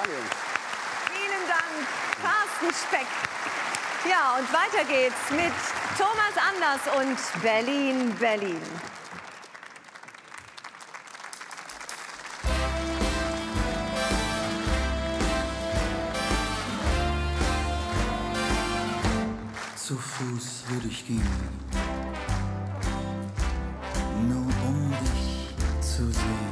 Vielen Dank, Carsten Speck. Ja, und weiter geht's mit Thomas Anders und Berlin, Berlin. Zu Fuß würde ich gehen, nur um dich zu sehen.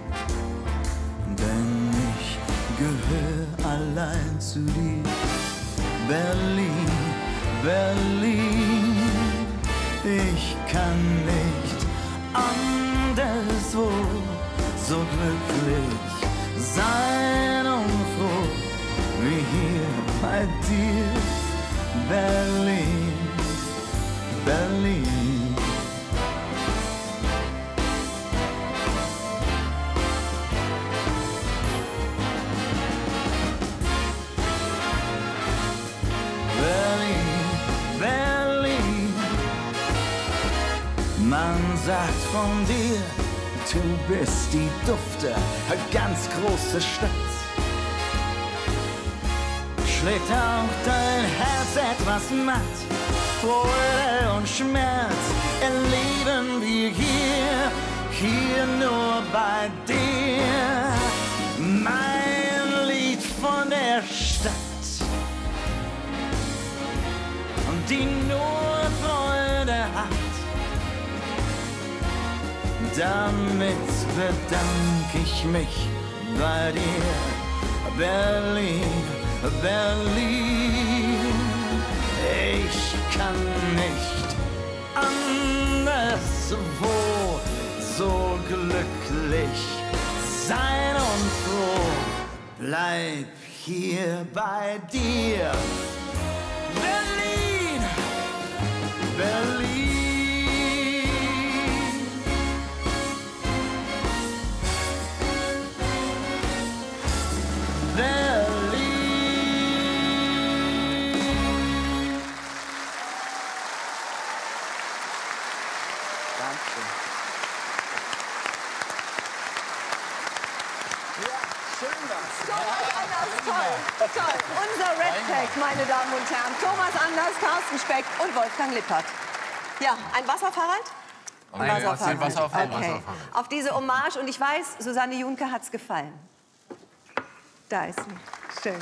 Denn ich gehöre allein zu dir. Berlin, Berlin, ich kann nicht anderswo so glücklich sein und froh wie hier bei dir. Berlin, Berlin. Berlin, Berlin. Man sagt von dir, du bist die dufte, ganz große Stadt. Schlägt auch dein Herz etwas matt. Freude und Schmerz erleben wir hier nur bei dir. Mein Lied von der Stadt, die nur Freude hat. Damit bedanke ich mich bei dir, Berlin, Berlin. Ich kann nicht anderswo so glücklich sein und froh. Bleib hier bei dir, Berlin, Berlin. Toll. Unser Red Pack, meine Damen und Herren. Thomas Anders, Carsten Speck und Wolfgang Lippert. Ja, ein Wasserfahrrad? Ein Wasserfahrrad. Okay. Auf diese Hommage. Und ich weiß, Susanne Junke hat's gefallen. Da ist sie. Schön.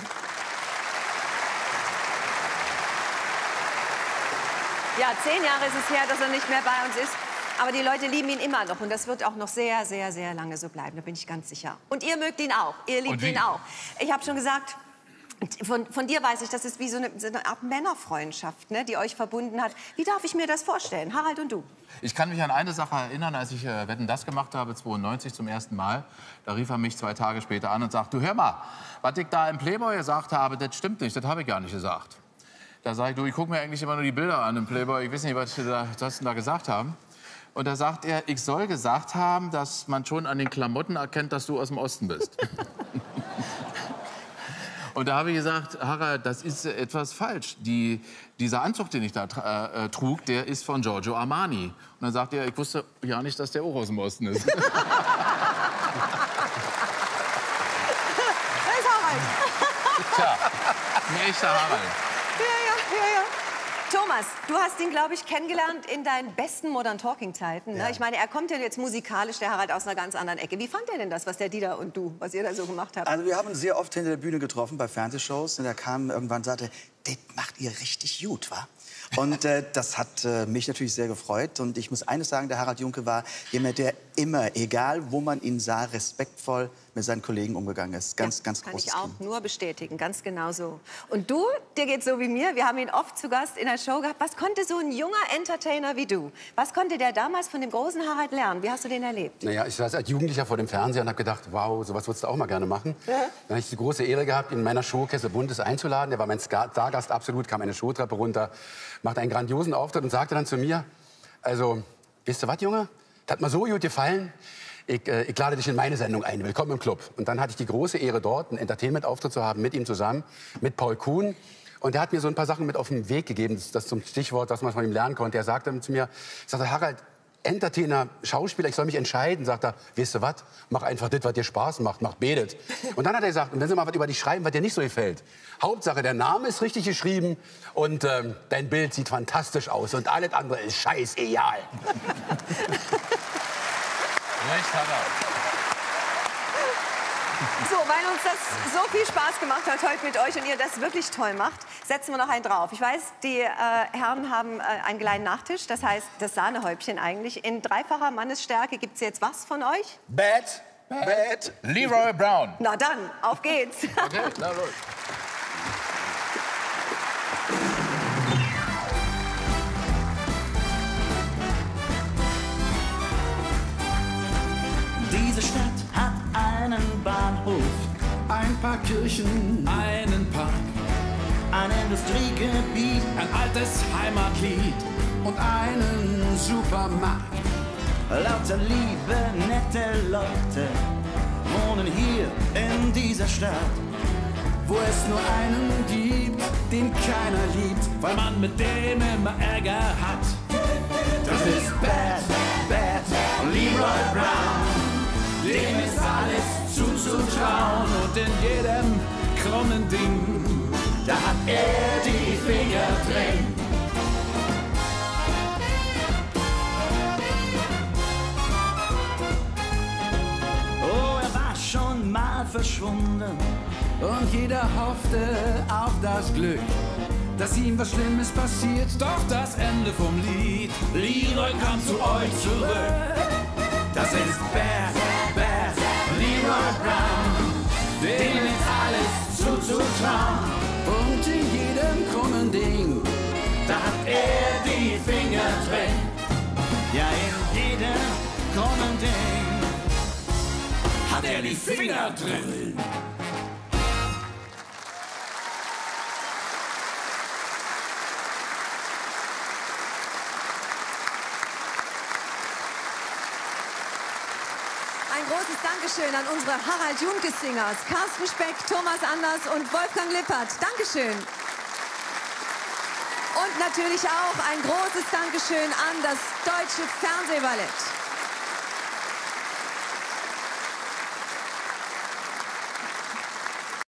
Ja, 10 Jahre ist es her, dass er nicht mehr bei uns ist. Aber die Leute lieben ihn immer noch. Und das wird auch noch sehr, sehr, sehr lange so bleiben. Da bin ich ganz sicher. Und ihr mögt ihn auch. Ihr liebt ihn auch. Ich habe schon gesagt, von dir weiß ich, das ist wie so eine Art Männerfreundschaft, ne, die euch verbunden hat. Wie darf ich mir das vorstellen, Harald und du? Ich kann mich an eine Sache erinnern, als ich Wetten, das gemacht habe, 92 zum ersten Mal. Da rief er mich 2 Tage später an und sagt, du hör mal, was ich da im Playboy gesagt habe, das stimmt nicht, das habe ich gar nicht gesagt. Da sage ich, du, ich gucke mir eigentlich immer nur die Bilder an im Playboy, ich weiß nicht, was da gesagt haben. Und da sagt er, ich soll gesagt haben, dass man schon an den Klamotten erkennt, dass du aus dem Osten bist. Und da habe ich gesagt, Harald, das ist etwas falsch. Dieser Anzug, den ich da trug, der ist von Giorgio Armani. Und dann sagt er, ich wusste ja nicht, dass der auch aus dem Osten ist. Das ist Harald. Tja, ein echter Harald. Ja. Thomas, du hast ihn, glaube ich, kennengelernt in deinen besten Modern Talking-Zeiten. Ne? Ja. Ich meine, er kommt ja jetzt musikalisch, der Harald, aus einer ganz anderen Ecke. Wie fand er denn das, was der Dieter und du, was ihr da so gemacht habt? Also wir haben uns sehr oft hinter der Bühne getroffen bei Fernsehshows. Und er kam irgendwann und sagte, das macht ihr richtig gut, wa? Und das hat mich natürlich sehr gefreut. Und ich muss eines sagen, der Harald Junke war jemand, der immer, egal wo man ihn sah, respektvoll mit seinen Kollegen umgegangen ist. Ganz großes Kann ich auch nur bestätigen, ganz genau so. Und du, dir geht's so wie mir. Wir haben ihn oft zu Gast in der Show gehabt. Was konnte so ein junger Entertainer wie du, was konnte der damals von dem großen Harald lernen? Wie hast du den erlebt? Naja, ich saß als Jugendlicher vor dem Fernseher und habe gedacht, wow, sowas würdest du auch mal gerne machen. Ja. Dann habe ich die große Ehre gehabt, ihn in meiner Show Kessel Buntes einzuladen. Der war mein Stargast absolut, kam eine Showtreppe runter, machte einen grandiosen Auftritt und sagte dann zu mir, also, wisst ihr was, Junge? Das hat mir so gut gefallen. Ich lade dich in meine Sendung ein. Willkommen im Club. Und dann hatte ich die große Ehre, dort einen Entertainment-Auftritt zu haben mit ihm zusammen, mit Paul Kuhn. Und er hat mir so ein paar Sachen mit auf den Weg gegeben, das zum Stichwort, was man von ihm lernen konnte. Er sagte zu mir, ich sagte, Harald, Entertainer, Schauspieler, ich soll mich entscheiden. Sagt er, weißt du was, mach einfach das, was dir Spaß macht, mach betet. Und dann hat er gesagt, und wenn Sie mal was über dich schreiben, was dir nicht so gefällt. Hauptsache, der Name ist richtig geschrieben und dein Bild sieht fantastisch aus und alles andere ist scheißegal. Recht hat er. So, weil uns das so viel Spaß gemacht hat heute mit euch und ihr das wirklich toll macht, setzen wir noch einen drauf. Ich weiß, die Herren haben einen kleinen Nachtisch, das heißt das Sahnehäubchen eigentlich. In dreifacher Mannesstärke gibt es jetzt was von euch? Bad. Leroy Brown. Na dann, auf geht's. Okay, na los. Diese Stadt hat einen Bahnhof, ein paar Kirchen, einen Park, ein Industriegebiet, ein altes Heimatlied und einen Supermarkt. Lauter liebe, nette Leute wohnen hier in dieser Stadt, wo es nur einen gibt, den keiner liebt, weil man mit dem immer Ärger hat. Das ist Bad Leroy Brown. Dem ist alles zuzutrauen und in jedem krummen Ding, da hat er die Finger drin. Oh, er war schon mal verschwunden und jeder hoffte auf das Glück, dass ihm was Schlimmes passiert. Doch das Ende vom Lied, Leroy kam zu euch zurück. Das ist Bad Leroy Brown, dem ist alles zuzutrauen. Und in jedem krummen Ding, da hat er die Finger drin. Ja, in jedem krummen Ding hat er die Finger drin. Ein großes Dankeschön an unsere Harald Junke-Singers, Carsten Speck, Thomas Anders und Wolfgang Lippert. Dankeschön. Und natürlich auch ein großes Dankeschön an das Deutsche Fernsehballett.